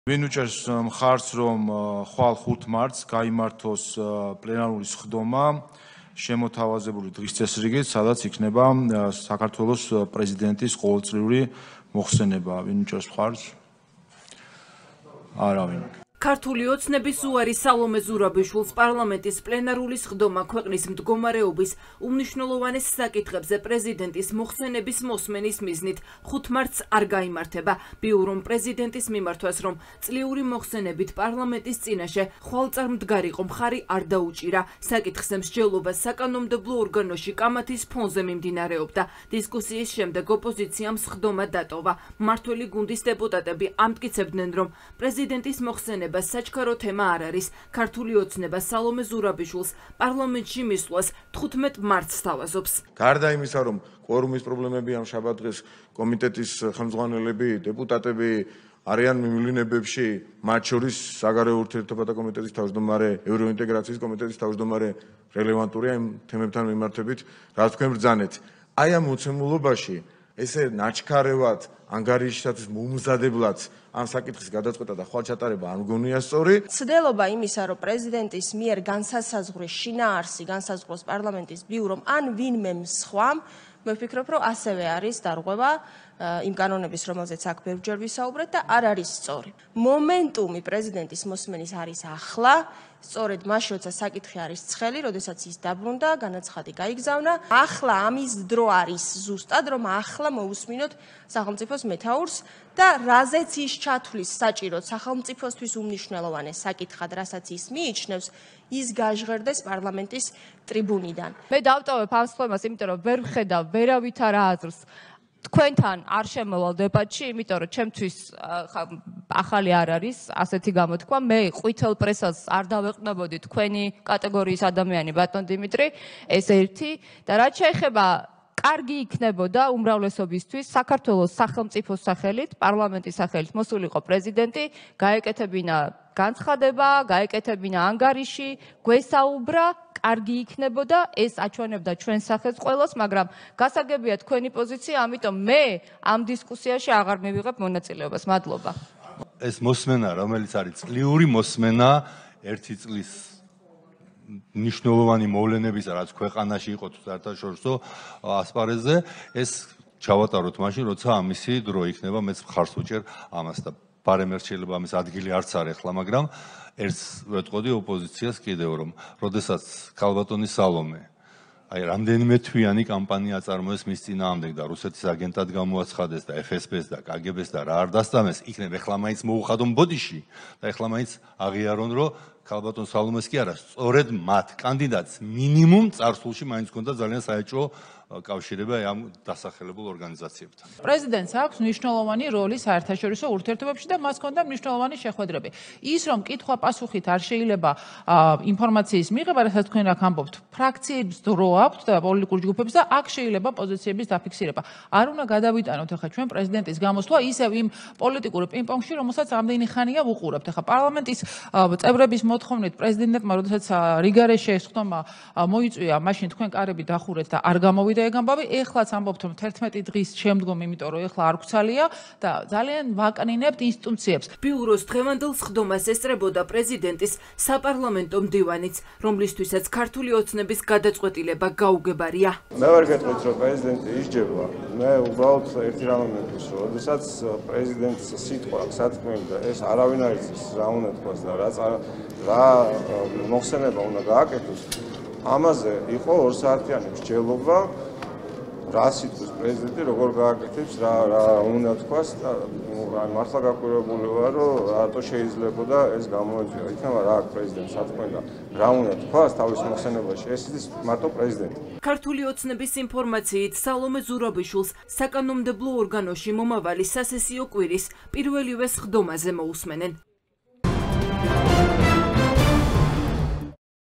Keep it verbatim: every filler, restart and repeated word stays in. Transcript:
ვინ უჭერს მხარს, რომ ხვალ ხუთ მარტს გაიმართოს პლენარული სხდომა შემოთავაზებული დღის წესრიგით, სადაც იქნება საქართველოს პრეზიდენტის ყოველწლიური მოხსენება. ვინ უჭერს მხარს? არავინ. ქართული ოცნების უარი სალომე ზურაბიშვილს პარლამენტის პლენარული სხდომა ქვეყნის მდგომარეობის უმნიშვნელოვანეს საკითხებზე პრეზიდენტის მოხსენების მოსმენის მიზნით ხუთ მარტს არ გაიმართება. ბიურომ პრეზიდენტის მიმართვას, რომ წლიური მოხსენებით პარლამენტის წინაშე ხვალწარმდგარიყო მხარი არ დაუჭირა. საკითხზე მსჯელობა საკანონმდებლო ორგანოში კამათის ფონზე მიმდინარეობდა. დისკუსიის შემდეგ ოპოზიციამ სხდომა დატოვა. მმართველი გუნდის დეპუტატები ამტკიცებდნენ, რომ პრეზიდენტის მოხსენება საჩქარო თემა არ არის. ქართული ოცნება სალომე ზურაბიშვილს პარლამენტში მისვლას თხუთმეტ მარტს სთავაზობს. გარდა იმისა, რომ კვორუმის პრობლემები ამ შაბათ დღეს კომიტეტის ხელმძღვანელები, დეპუტატები არიან მიმლინებებში, მათ შორის საგარეო ურთიერთობათა კომიტეტის თავმჯდომარე, ევროინტეგრაციის კომიტეტის თავმჯდომარე რელევანტურია იმ თემებთან მიმართებით, რაც თქვენ ბრძანეთ. აი ამ მოცემულობაში ესე ნაჩქარევად, ანგარიშისათვის მომზადებლად ამ საკითხის გადაწყვეტა და ხვალჩატარება არ მგონია სწორი. ცდელობა იმისა, რომ პრეზიდენტის მიერ განსასაზღვრის შინაარსი განსაზღვროს პარლამენტის ბიურომ ან ვინმე სხვამ, მე ვფიქრობ, რომ ასევე არის დარღვევა იმ კანონების, რომელზეც აქ ბევრჯერ ვისაუბრეთ და არ არის სწორი. მომენტუმი პრეზიდენტის მოსმენის არის ახლა, სწორედ მაშინ, როცა საკითხი არის ცხელი, როდესაც ის დაბრუნდა, განაცხადი გაიგზავნა. ახლა ამის დრო არის ზუსტად, რომ ახლა მოусმინოთ სახელმწიფოს მეთაურს და რაზეც ის ჩათვლის საჭიროდ სახელმწიფოსთვის უმნიშვნელოვანეს საკითხად, რასაც ის მიიჩნევს, ის გაჟღერდეს პარლამენტის ტრიბუნიდან. მე დავტოვებ ამ სხდომას, იმიტომ რომ ვერ ვხედავ ვერავით არა აზრს. თქვენთან არ შემოვალ დებატში, იმიტომ რომ ჩემთვის ახალი არ არის ასეთი გამოთქვა. მე ყვითელ პრესას არ დავეყნებოდი თქვენი კატეგორიის ადამიანი, ბატონ დიმიტრი, ეს ერთი და რაც შეეხება კარგი იქნებოდა უმრავლესობისთვის საქართველოს სახელმწიფოს სახელით, პარლამენტის სახელით მოსულიყო პრეზიდენტი, გაეკეთებინა განცხადება, გაეკეთებინა ანგარიში, გვესაუბრა, კარგი იქნებოდა, ეს აჩვენებდა ჩვენს სახელს ყველას, მაგრამ გასაგებია თქვენი პოზიცია, ამიტომ მე ამ დისკუსიაში აღარ მივიღებ მონაწილეობას. მადლობა. ეს მოსმენა, რომელიც არის წლიური მოსმენა, ერთი წლის მნიშვნელოვანი მოვლენების, რაც ქვეყანაში იყო საერთაშორისო ასპარეზზე, ეს ჩავატაროთ მაშინ, როცა ამისი დრო იქნება, მეც მხარს ვუჭერ ამას და პარემერს შეიძლება ამის ადგილი არც არ ეხლა, მაგრამ ერთს ვეტყოდი ოპოზიციას კიდევ, რომ როდესაც ქალბატონი სალომე აი რამდენიმე თვიანი კამპანია აწარმოეს მის წინააღმდეგ და რუსეთის აგენტად გამოაცხადეს და ეფ ეს ბეს და კა გე ბეს და რა არ დასწამეს, იქნებ ეხლა მაინც მოუხადონ ბოდიში და ეხლა მაინც აღიარონ, რომ ქალბატონ სალომეს კი არა, სწორედ მათ კანდიდატს მინიმუმ წარსულში მაინც ჰქონდა ძალიან საეჭვო კავშირება ამ დასახელებულ ორგანიზაციებთან. პრეზიდენტს აქვს მნიშვნელოვანი როლი საერთაშორისო ურთიერთობებში და მას ჰქონდა მნიშვნელოვანი შეხვედრები. ის რომ კითხვა-პასუხით არ შეიძლება ინფორმაციის მიღება, რასაც თქვენ აქ ამბობთ, ფრაქციებს დრო აქვთ და პოლიტიკურ ჯგუფებს და აქ შეიძლება პოზიციების დაფიქსირება. არ უნდა გადავიტანოთ ახლა ჩვენ პრეზიდენტის გამოსვლა ისევ იმ პოლიტიკურ პინგ-პონგში, რომელსაც რამდენი ხანია ვუყურებთ. ახლა პარლამენტის წევრების მოთხოვნით პრეზიდენტმა, როდესაც რიგარეშე სხდომა მოიწვია, მაშინ თქვენ კარები დახურეთ და არ გამოვიდა ეგ ამბავი, ეხლაც ამბობთ, რომ თერთმეტი დღის შემდგომ, იმიტომ რომ ეხლა არ გვცალია და ძალიან ვაკნინებთ ინსტიტუციებს. ბიუროს დღევანდელ სხდომას ესწრებოდა პრეზიდენტის საპარლამენტო მდივანიც, რომლისთვისაც ქართული ოცნების გადაწყვეტილება გაუგებარია. მე ვერ გეტყვით, რომ პრეზიდენტი ისჯება. მე უბრალოდ ერთი რამე მეკითხვის, რომ როდესაც პრეზიდენტს სიტყვა აქვს სათქმელი და ეს არავინ არ იცის რა უნდა თქვას და რა რა მოხსენება უნდა გააკეთოს, ამაზე იყო ორ საათიანი მსჯელობა, რა სიტყვის პრეზიდენტი როგორ გააკეთებს, რა რა უნდა თქვას და მართლა გაკვირვებული ვარ, რომ რატო შეიძლებოდა ეს გამოიწვია. იქნება რა აქვს პრეზიდენტს სათქმელი და რა უნდა თქვას თავის მოხსენებაში, ეს ის მარტო პრეზიდენტი. ქართული ოცნების ინფორმაციით სალომე ზურაბიშვილს საკანონმდებლო ორგანოში მომავალი სასესიო კვირის პირველივე სხდომაზე მოусმენენ.